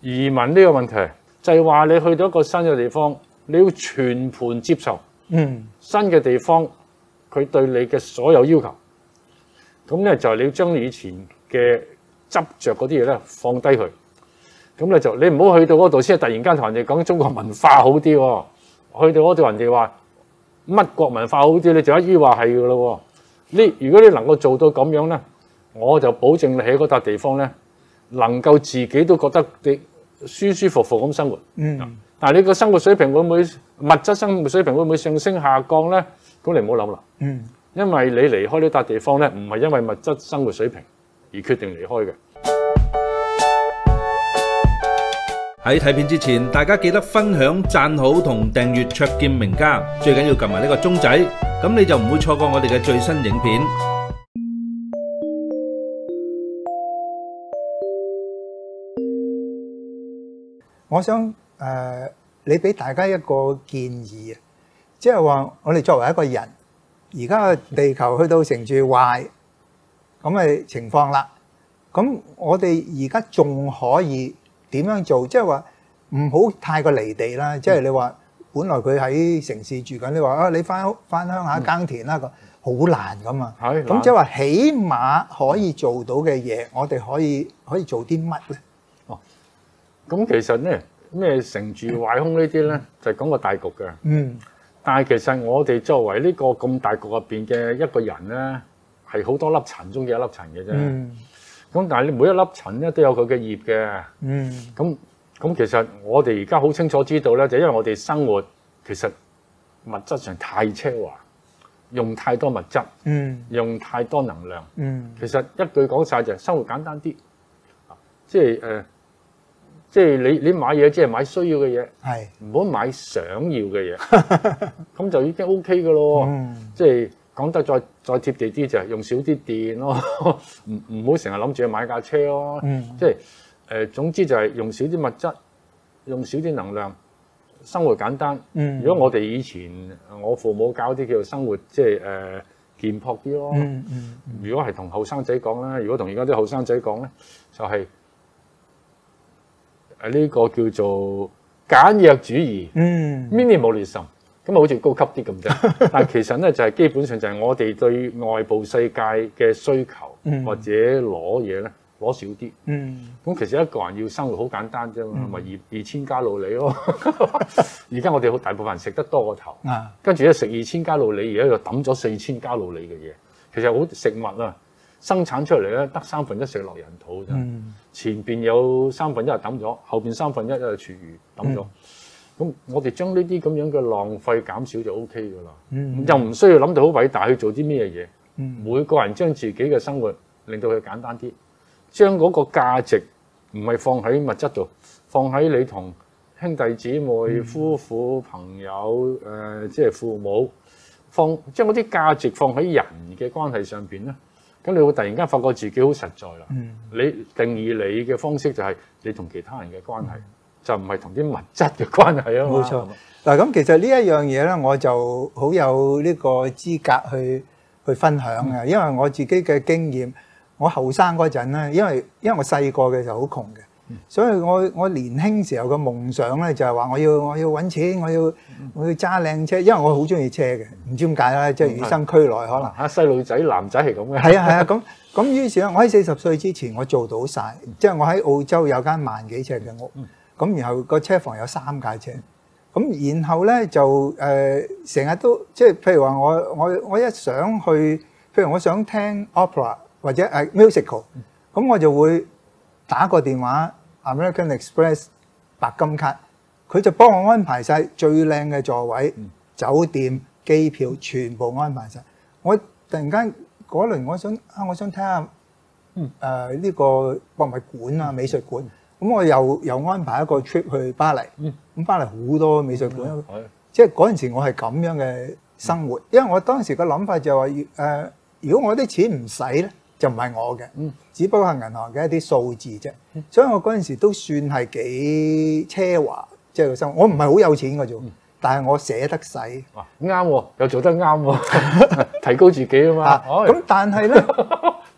移民呢個問題就係話你去到一個新嘅地方，你要全盤接受新嘅地方佢對你嘅所有要求。咁咧就你要將以前嘅執着嗰啲嘢咧放低佢。咁咧就你唔好去到嗰度先突然間同人哋講中國文化好啲喎。去到嗰度人哋話乜國文化好啲，你就一於話係噶咯喎。如果你能夠做到咁樣咧，我就保證你喺嗰笪地方咧，能夠自己都覺得你舒舒服服咁生活。但係你個生活水平會唔會物質生活水平會唔會上升下降咧？咁你唔好諗啦。因為你離開呢笪地方咧，唔係因為物質生活水平而決定離開嘅。 喺睇片之前，大家記得分享、讚好同訂閱卓見名家，最緊要撳埋呢個鐘仔，咁你就唔會錯過我哋嘅最新影片。 我想你俾大家一個建議啊，即係話我哋作為一個人，而家嘅地球去到成住壞咁嘅情況啦，咁我哋而家仲可以點樣做？即係話唔好太過離地啦。即係你話本來佢喺城市住緊，你話你翻鄉下耕田啦，好難噶嘛。咁即係話起碼可以做到嘅嘢，我哋可以做啲乜咧？ 咁其實咧咩成住壞空呢啲咧，就係講個大局嘅。但係其實我哋作為呢個咁大局入邊嘅一個人咧，係好多粒塵中嘅一粒塵嘅啫。咁但係你每一粒塵咧都有佢嘅業嘅。咁其實我哋而家好清楚知道咧，就因為我哋生活其實物質上太奢華，用太多物質，用太多能量。其實一句講晒就係生活簡單啲。即係你買嘢，即係買需要嘅嘢，唔好買想要嘅嘢，咁就已經 OK 嘅咯。即係講得再貼地啲就係用少啲電咯，唔好成日諗住去買架車咯。即係總之就係用少啲物質，用少啲能量，生活簡單。如果我哋以前我父母教啲叫做生活，即係簡樸啲咯。如果係同後生仔講咧，如果同而家啲後生仔講咧，就係呢個叫做簡約主義，minimalism，咁好似高級啲咁啫。但係其實咧就係基本上就係我哋對外部世界嘅需求，或者攞嘢咧攞少啲。咁其實一個人要生活好簡單啫嘛，咪2000卡路里咯。而家我哋好大部分人食得多過頭，跟住咧食2000卡路里，而家又抌咗4000卡路里嘅嘢。其實好食物啊，生產出嚟咧得1/3食落人肚咋。前邊有1/3係抌咗，後邊1/3係廚餘抌咗。咁我哋將呢啲咁樣嘅浪費減少就 OK 噶啦。又唔需要諗到好偉大去做啲咩嘢。每個人將自己嘅生活令到佢簡單啲，將嗰個價值唔係放喺物質度，放喺你同兄弟姊妹、夫婦、朋友、即係父母，將嗰啲價值放喺人嘅關係上邊咧。咁你會突然間發覺自己好實在啦。你定義你嘅方式就係你同其他人嘅關係，就唔係同啲物質嘅關係啊嘛。 冇錯。嗱咁其實呢一樣嘢咧，我就好有呢個資格去分享嘅，因為我自己嘅經驗，我後生嗰陣咧，因為我細個嘅時候好窮嘅，所以我年輕時候嘅夢想咧就係話我要揾錢，我要揸靚車，因為我好中意車嘅，唔知點解啦，即係與生俱來可能。 細路仔男仔係咁嘅。 係啊，咁於是咧，我喺40歲之前我做到晒，即係我喺澳洲有間1萬幾尺嘅屋，咁然後個車房有3架車，咁然後咧就成日都即係譬如話我一想去，譬如我想聽 opera 或者musical，咁我就會打個電話 American Express 白金卡，佢就幫我安排晒最靚嘅座位、酒店、機票，全部安排晒。我突然間嗰輪我想睇下呢個博物館啊、美術館，咁我又安排一個 trip 去巴黎，咁巴黎好多美術館，即係嗰陣時我係咁樣嘅生活，因為我當時嘅諗法就係話如果我啲錢唔使咧，就唔係我嘅，只不過係銀行嘅一啲數字啫。所以我嗰陣時都算係幾奢華，即係個生活。我唔係好有錢嘅啫，但係我捨得使。啱喎，又做得啱喎，提高自己啊嘛。 咁但係咧，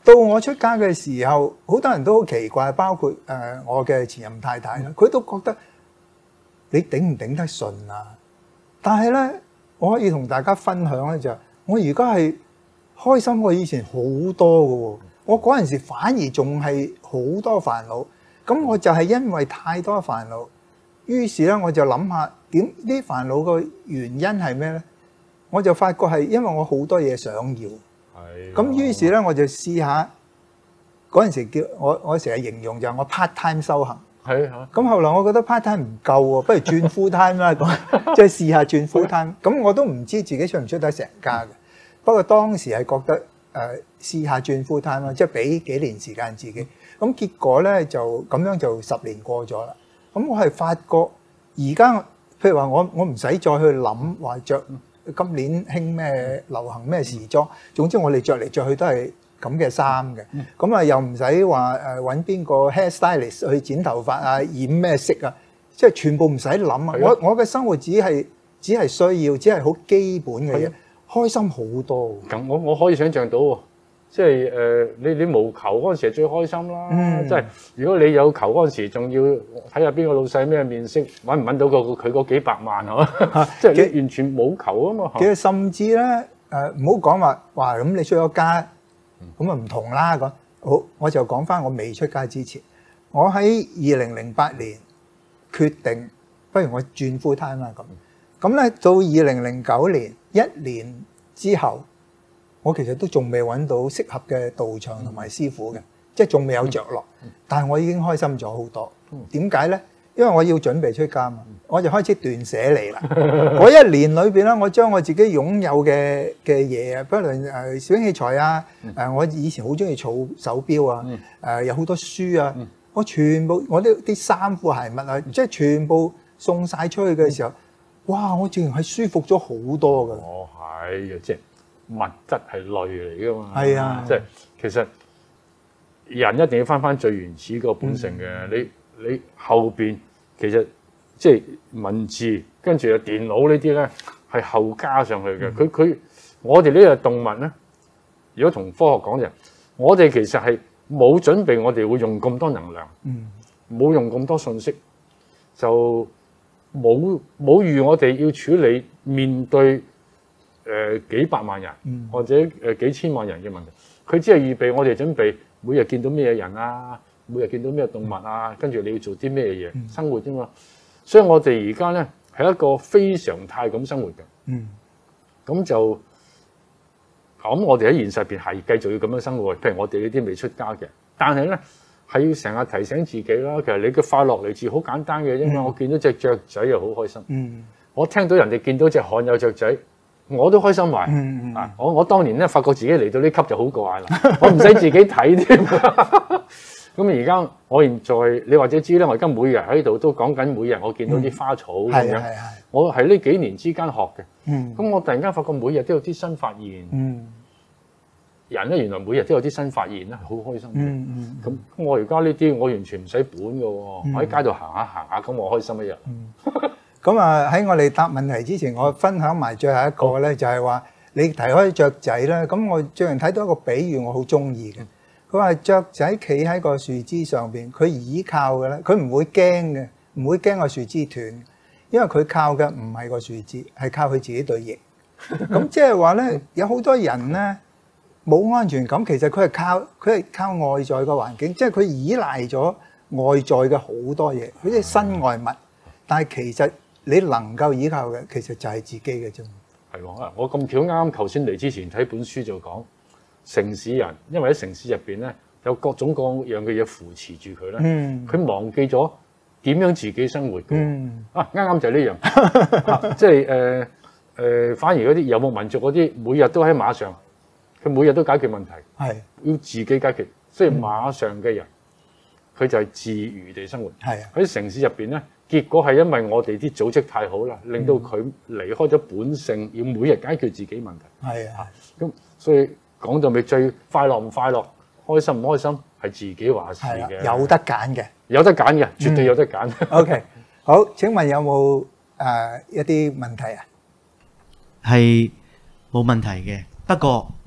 到我出家嘅時候，好多人都好奇怪，包括我嘅前任太太啦，佢都覺得你頂唔頂得順啊？但係咧，我可以同大家分享咧，就係我而家係開心過以前好多嘅喎。我嗰陣時反而仲係好多煩惱，咁我就係因為太多煩惱，於是咧我就諗下點呢煩惱嘅原因係咩咧？我就發覺係因為我好多嘢想要。咁於是咧，我就試下嗰陣時叫我成日形容就係我 part time 修行。係啊。咁後來我覺得 part time 唔夠喎，不如轉 full time 啦，即係試下轉 full time。咁我都唔知自己出唔出得成家嘅。不過當時係覺得試下轉 full time 啦，即係俾幾年時間自己。咁結果咧就咁樣就10年過咗啦。咁我係發覺而家譬如話我唔使再去諗話着。今年興咩流行咩時裝，總之我哋着嚟着去都係咁嘅衫嘅。咁啊又唔使話揾邊個 hair stylist 去剪頭髮啊，染咩色啊，即係全部唔使諗啊！我嘅生活只係需要，只係好基本嘅嘢，開心好多。咁我可以想像到喎，即係你冇球嗰陣時係最開心啦。即係如果你有球嗰陣時，仲要睇下邊個老細咩面色，揾唔揾到佢嗰幾百萬係嘛？即係你完全冇球啊嘛。 其實甚至咧唔好講話咁你出咗家咁啊唔同啦咁。好，我就講翻我未出家之前，我喺2008年決定，不如我轉 full time 啦咁。咁咧到2009年1年之後。我其實都仲未揾到適合嘅道場同埋師傅嘅，即係仲未有着落。但係我已經開心咗好多。點解呢？因為我要準備出家嘛，我就開始斷捨離啦。嗰1年裏邊咧，我將我自己擁有嘅嘢啊，不論小器材啊，我以前好中意儲手錶啊，有好多書啊，我全部我啲衫褲鞋襪啊，即係全部送晒出去嘅時候，哇！我竟然係舒服咗好多㗎。 我係即係。物質係累嚟㗎嘛， 係啊， 即係其實人一定要翻最原始個本性嘅。你後邊其實即係文字跟住有電腦呢啲咧係後加上去嘅。我哋呢個動物咧，如果同科學講就，我哋其實係冇準備，我哋會用咁多能量，冇用咁多信息，就冇預我哋要處理面對。幾百萬人或者幾千萬人嘅問題，佢只係預備我哋準備每日見到咩人啊，每日見到咩動物啊，跟住你要做啲咩嘢生活啫嘛。所以我哋而家咧係一個非常態咁生活嘅。咁就咁我哋喺現實入邊係繼續要咁樣生活。譬如我哋呢啲未出家嘅，但係咧係要成日提醒自己啦。其實你嘅快樂嚟自好簡單嘅啫嘛。我見到隻雀仔又好開心。我聽到人哋見到隻罕有雀仔。我都開心埋，我當年咧發覺自己嚟到呢級就好過癮啦，我唔使自己睇添。咁而家我現在你或者知咧，我而家每日喺度都講緊每日我見到啲花草咁樣，我係呢幾年之間學嘅。咁我突然間發覺每日都有啲新發現。人咧原來每日都有啲新發現咧，好開心。咁我而家呢啲我完全唔使本嘅喎，我喺街度行下，咁我開心一日。 咁啊喺我哋答問題之前，我分享埋最後一個咧，就係話你提開雀仔咧。咁我最近睇到一個比喻，我好中意嘅。佢話雀仔企喺個樹枝上邊，佢倚靠嘅咧，佢唔會驚嘅，唔會驚個樹枝斷，因為佢靠嘅唔係個樹枝，係靠佢自己對翼。咁即係話咧，有好多人咧冇安全感，其實佢係靠外在嘅環境，即係佢依賴咗外在嘅好多嘢，好似身外物，但係其實你能夠依靠嘅，其實就係自己嘅啫。 係喎，我咁巧啱頭先嚟之前睇本書就講城市人，因為喺城市入邊咧有各種各樣嘅嘢扶持住佢咧，佢忘記咗點樣自己生活嘅。啱啱就係呢樣，即係反而嗰啲遊牧民族嗰啲，每日都喺馬上，佢每日都解決問題，係要自己解決。所以馬上嘅人，佢就係自如地生活。係喺城市入邊咧。結果係因為我哋啲組織太好啦，令到佢離開咗本性，要每日解決自己問題。係啊，咁所以講到尾最快樂唔快樂、開心唔開心係自己話事嘅。 有得揀嘅， 有得揀嘅，絕對有得揀。 OK，好，請問有冇一啲問題啊？ 係冇問題嘅，不過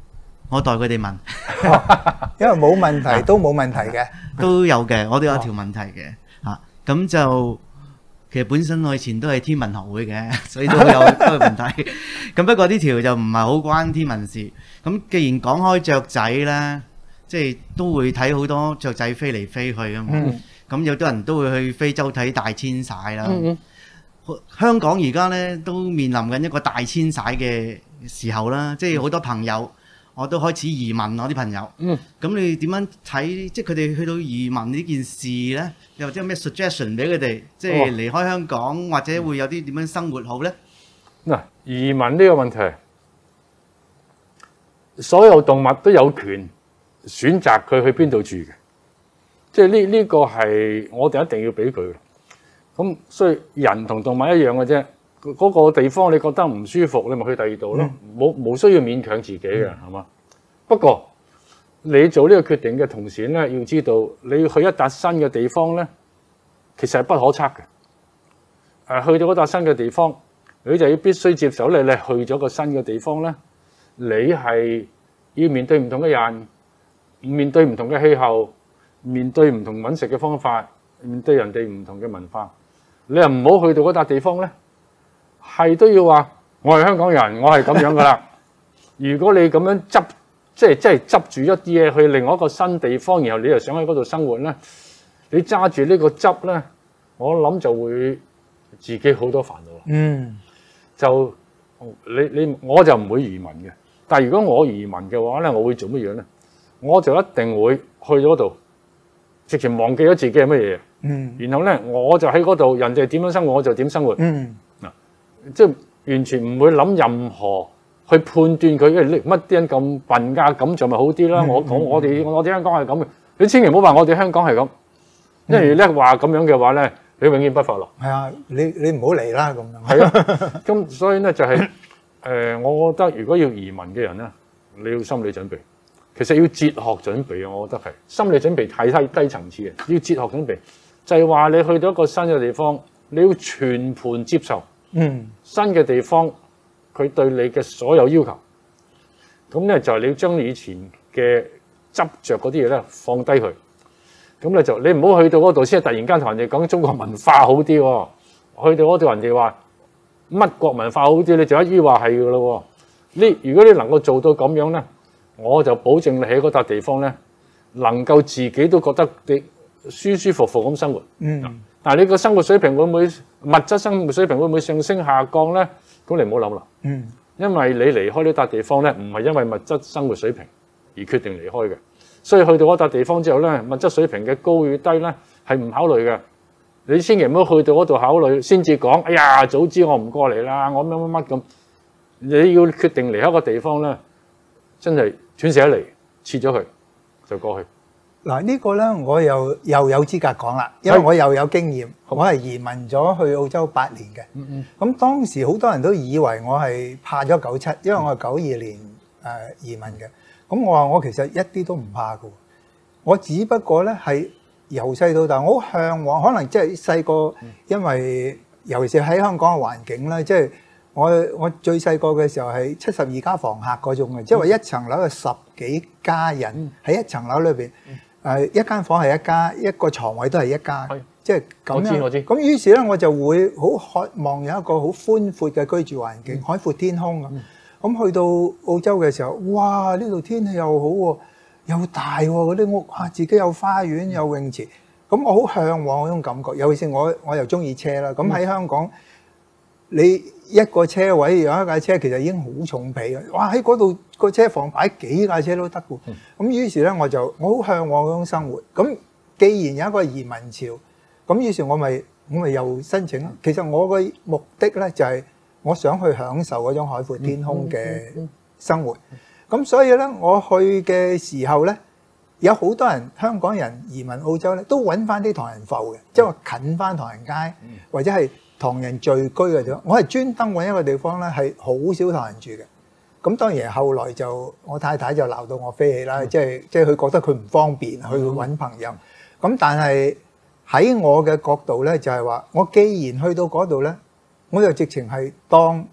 我代佢哋問， 因為冇問題都冇問題嘅， 都有嘅，我都有一條問題嘅嚇。咁就其實本身我以前都係天文學會嘅，所以都有問題。咁不過呢條就唔係好關天文事。咁既然講開雀仔咧，即係都會睇好多雀仔飛嚟飛去㗎嘛。咁有啲人都會去非洲睇大遷徙啦。香港而家咧都面臨緊一個大遷徙嘅時候啦，即係好多朋友我都開始移民我啲朋友。咁你點樣睇？即係佢哋去到移民呢件事咧，又或者有咩 suggestion 俾佢哋？即係離開香港或者會有啲點樣生活好咧？ 嗱，移民呢個問題，所有動物都有權選擇佢去邊度住嘅，即係呢個係我哋一定要俾佢嘅。咁所以人同動物一樣嘅啫，嗰個地方你覺得唔舒服，你咪去第二度咯，冇需要勉強自己嘅，係嘛？不過你做呢個決定嘅同時咧，要知道你要去一笪新嘅地方咧，其實係不可測嘅。去到嗰笪新嘅地方，你就要必須接受你去咗個新嘅地方咧，你係要面對唔同嘅人，面對唔同嘅氣候，面對唔同揾食嘅方法，面對人哋唔同嘅文化。你又唔好去到嗰笪地方咧，係都要話我係香港人，我係咁樣噶啦。如果你咁樣執，即係執住一啲嘢去另外一個新地方，然後你又想喺嗰度生活咧，你揸住呢個執咧，我諗就會自己好多煩惱。就我就唔會移民嘅。但係如果我移民嘅話咧，我會做乜嘢咧？我就一定會去到嗰度，直情忘記咗自己係乜嘢。然後咧，我就喺嗰度，人哋點樣生活我就點生活。即係完全唔會諗任何去判斷佢乜啲人咁笨㗎，咁就咪好啲啦。我哋香港係咁嘅，你千祈唔好話我哋香港係咁，因為咧話咁樣嘅話咧，你永遠不快樂。係啊， 你唔好嚟啦咁樣。 係啊，咁所以咧就係我覺得如果要移民嘅人咧，你要心理準備。其實要哲學準備啊，我覺得係心理準備太低層次嘅，要哲學準備就係話你去到一個新嘅地方，你要全盤接受新嘅地方佢對你嘅所有要求。咁咧就係你要將以前嘅執着嗰啲嘢咧放低佢。咁咧就你唔好去到嗰度先突然間同人哋講中國文化好啲喎，去到嗰度人哋話乜國文化好啲，你就一於話係㗎咯喎。如果你能夠做到咁樣咧，我就保證你喺嗰笪地方咧，能夠自己都覺得你舒舒服服咁生活。但係你個生活水平會唔會物質生活水平會唔會上升下降咧？咁你唔好諗啦。因為你離開呢笪地方咧，唔係因為物質生活水平而決定離開嘅。所以去到嗰笪地方之後咧，物質水平嘅高與低咧係唔考慮嘅。你千祈唔好去到嗰度考慮先至講，哎呀，早知我唔過嚟啦，我乜乜乜咁。你要決定離開個地方咧，真係斷捨離，切咗佢就過去。 嗱呢個咧，我又有資格講啦，因為我又有經驗，我係移民咗去澳洲8年嘅。咁當時好多人都以為我係怕咗97，因為我係92年移民嘅。咁我話我其實一啲都唔怕嘅，我只不過咧係由細到大，我好向往，可能即係細個，因為尤其是喺香港嘅環境咧，即係我最細個嘅時候係72家房客嗰種嘅，即係話一層樓係10幾家人喺一層樓裏邊，一間房係一家，一個床位都係一家，即係咁樣。我知。咁於是咧，我就會好渴望有一個好寬闊嘅居住環境，海闊天空咁。咁去到澳洲嘅時候，哇！呢度天氣又好喎，又大喎，嗰啲屋啊，自己有花園有泳池，咁我好向往嗰種感覺。尤其是我又中意車啦，咁喺香港，你一個車位有一架車其實已經好重皮嘅，哇！喺嗰度個車房擺幾架車都得喎。咁於是咧，我好向往嗰種生活。咁既然有一個移民潮，咁於是我咪又申請啦。其實我嘅目的咧就係，我想去享受嗰種海闊天空嘅生活，咁所以咧，我去嘅時候咧，有好多人香港人移民澳洲咧，都揾翻啲唐人埠嘅，即係話近翻唐人街，或者係唐人聚居嘅地方。我係專登揾一個地方咧，係好少唐人住嘅。咁當然後來就我太太就鬧到我飛起啦，即係佢覺得佢唔方便去揾朋友。咁但係喺我嘅角度咧，就係話我既然去到嗰度咧，我就直情係當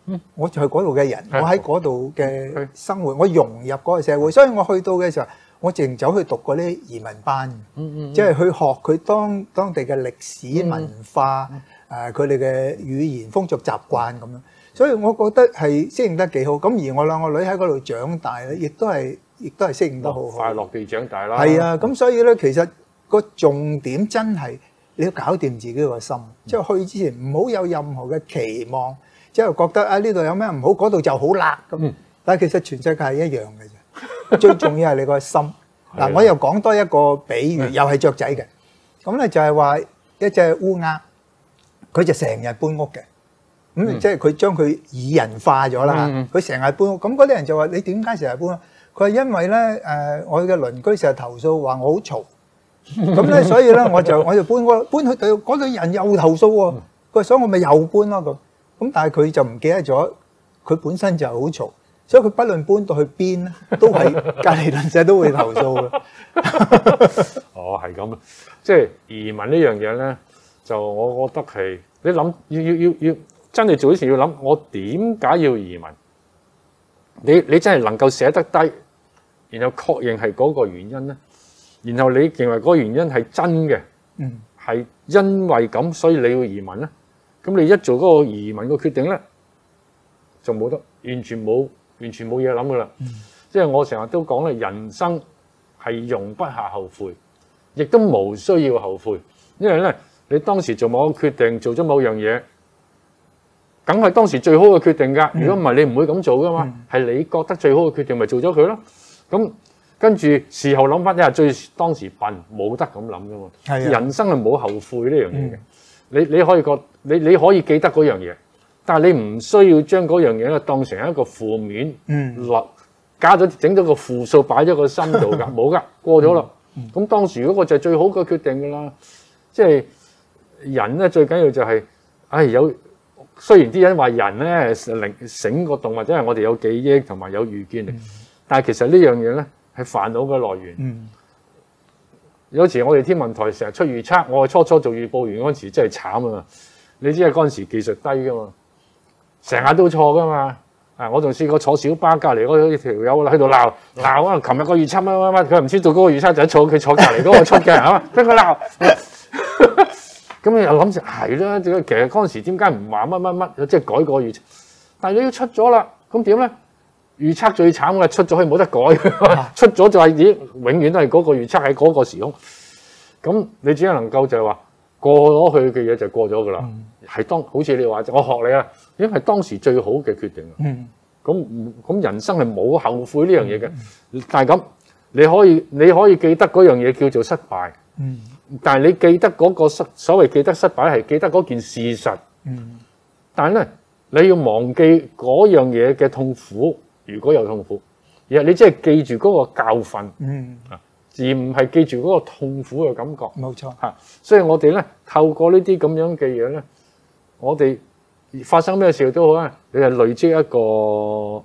我就係嗰度嘅人， 係我喺嗰度嘅係生活，我融入嗰個社會，所以我去到嘅時候，我淨走去讀嗰啲移民班，即係去學佢當地嘅歷史文化，佢哋嘅語言風俗習慣咁樣。所以我覺得係適應得幾好。咁而我兩個女喺嗰度長大咧，亦都係適應得好好。 快樂地長大啦。 係啊，咁所以咧，其實個重點真係你要搞掂自己個心，即係去之前唔好有任何嘅期望，即係覺得啊呢度有咩唔好，嗰度就好辣咁。但係其實全世界係一樣嘅啫，最重要係你個心。嗱，我又講多一個比喻，又係雀仔嘅。咁咧就係話一隻烏鴉，佢就成日搬屋嘅。咁即係佢將佢擬人化咗啦。佢成日搬屋，咁嗰啲人就話：你點解成日搬屋？佢話因為咧我嘅鄰居成日投訴話我好嘈，咁咧所以咧我就搬去嗰度人又投訴喎。佢話所以我咪又搬咯咁。咁但係佢就唔記得咗，佢本身就係好嘈。所以佢不論搬到去邊咧，都係隔離鄰舍都會投訴嘅。 哦，係咁，即係移民呢樣嘢咧，就我覺得係你諗要真係做之前要諗，我點解要移民？你真係能夠寫得低，然後確認係嗰個原因咧，然後你認為嗰個原因係真嘅，係因為咁所以你要移民咧，咁你一做嗰個移民個決定咧，就冇得完全冇嘢諗噶啦。即係我成日都講咧，人生係容不下後悔，亦都無需要後悔，因為咧你當時做某個決定，做咗某樣嘢，梗係當時最好嘅決定㗎。如果唔係，你唔會咁做㗎嘛。係你覺得最好嘅決定，咪做咗佢咯。咁跟住事後諗翻，一係當時笨，冇得咁諗㗎嘛。人生係冇後悔呢樣嘢嘅。你可以記得嗰樣嘢，但係你唔需要將嗰樣嘢咧當成一個負面，整咗個負數擺咗個心度㗎，冇㗎，過咗啦。咁當時嗰個就係最好嘅決定㗎啦。即係人咧最緊要就係，雖然啲人話人咧醒個動物，或者係我哋有記憶同埋有預見力，但係其實呢樣嘢咧係煩惱嘅來源。有時我哋天文台成日出預測，我哋初做預報員嗰陣時真係慘啊！你知係嗰陣時技術低噶嘛，成日都錯噶嘛。我仲試過坐小巴隔離嗰條友喺度鬧啊！琴日個預測乜，佢唔知道嗰個預測就係錯，佢坐隔離嗰個出嘅係嘛？俾佢鬧。咁你又諗住係啦，其實嗰陣時點解唔話乜，即係改個預測？但係你都出咗啦，咁點咧？預測最慘嘅，出咗可以冇得改，出咗就係永遠都係嗰個預測喺嗰個時空。咁你只能夠就係話過咗去嘅嘢就過咗㗎啦。係好似你話，我學你啊，因為當時最好嘅決定。咁人生係冇後悔呢樣嘢嘅。但係咁你可以記得嗰樣嘢叫做失敗。但係你記得嗰個所謂記得失敗係記得嗰件事實，但係咧你要忘記嗰樣嘢嘅痛苦，如果有痛苦，而係你只係記住嗰個教訓，而唔係記住嗰個痛苦嘅感覺。 冇錯嚇，所以我哋咧透過呢啲咁樣嘅嘢咧，我哋發生咩事都好啊，你係累積一個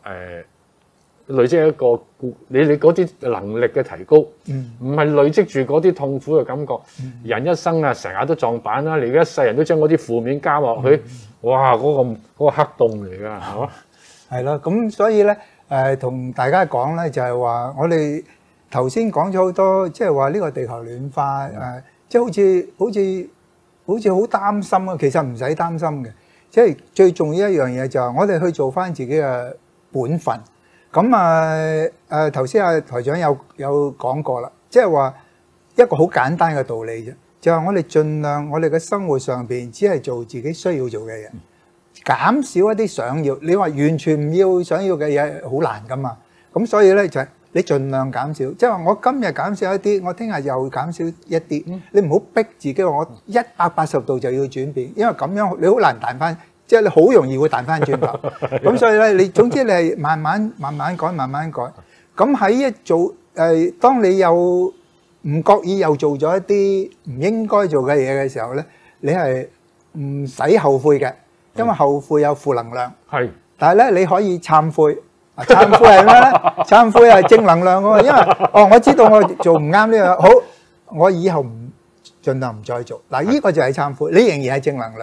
你嗰啲能力嘅提高，唔係累積住嗰啲痛苦嘅感覺。人一生啊，成日都撞板啦，你而家一世人都將嗰啲負面加落去，哇！嗰個黑洞嚟㗎，係嘛？ 係咯，咁所以咧同大家講咧，就係話我哋頭先講咗好多，即係話呢個地球暖化即係好似好擔心啊，其實唔使擔心嘅。即係最重要一樣嘢就係我哋去做翻自己嘅本分。咁頭先台長有講過啦，即係話一個好簡單嘅道理啫，就係我哋盡量我哋嘅生活上邊只係做自己需要做嘅嘢，減少一啲想要。你話完全唔要想要嘅嘢好難噶嘛，咁所以咧就係你盡量減少，即係話我今日減少一啲，我聽日又減少一啲，你唔好逼自己話我180度就要轉變，因為咁樣你好難彈翻。即係你好容易會彈翻轉頭，咁所以咧，你總之你係慢慢改，慢慢改。咁喺當你又唔覺意又做咗一啲唔應該做嘅嘢嘅時候咧，你係唔使後悔嘅，因為後悔有負能量。係，但係咧你可以懺悔。懺悔係咩咧？懺悔係正能量㗎嘛，因為我知道我做唔啱呢樣，好，我以後盡量唔再做。嗱，呢個就係懺悔，你仍然係正能量。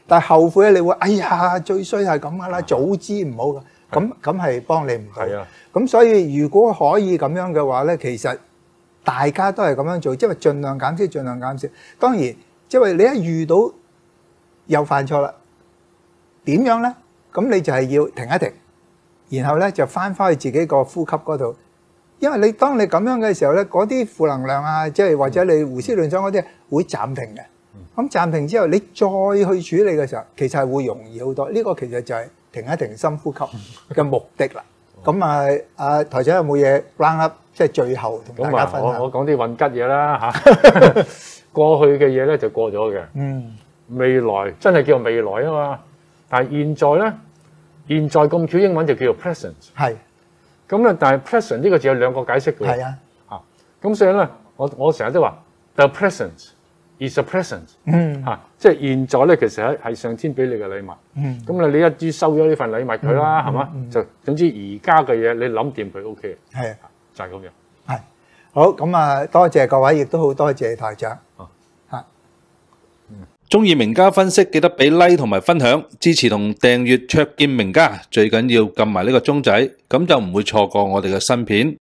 但係後悔咧，你會哎呀最衰係咁噶啦，早知唔好㗎，咁係幫你唔到。 係啊， 咁所以如果可以咁樣嘅話咧，其實大家都係咁樣做，即係盡量減少，盡量減少。當然，即係你一遇到又犯錯啦，點樣咧？咁你就係要停一停，然後咧就翻去自己個呼吸嗰度。因為當你咁樣嘅時候咧，嗰啲負能量啊，即係或者你胡思亂想嗰啲會暫停嘅。咁暫停之後，你再去處理嘅時候，其實係會容易好多。呢個其實就係停一停深呼吸嘅目的啦。咁啊，台長有冇嘢 round up，即係最後同大家分享？ 我講啲運吉嘢啦嚇。過去嘅嘢咧就過咗嘅。未來真係叫未來啊嘛。但係現在咧，現在咁巧英文就叫做 present。係。咁咧，但係 present 呢個字有兩個解釋嘅。係啊。咁所以咧，我成日都話 the present is a present。即係現在咧，其實係上天俾你嘅禮物。咁你一於收咗呢份禮物佢啦，係嘛？就總之而家嘅嘢，你諗掂佢 OK。係啊，就係咁樣。係。好，咁啊，多謝各位，亦都好多謝台長。 鍾意名家分析，記得俾 like 同埋分享，支持同訂閱卓見名家，最緊要撳埋呢個鐘仔，咁就唔會錯過我哋嘅新片。